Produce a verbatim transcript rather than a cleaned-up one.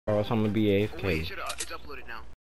or else I'm gonna be Wait, A F K. it should, uh, it's uploaded now.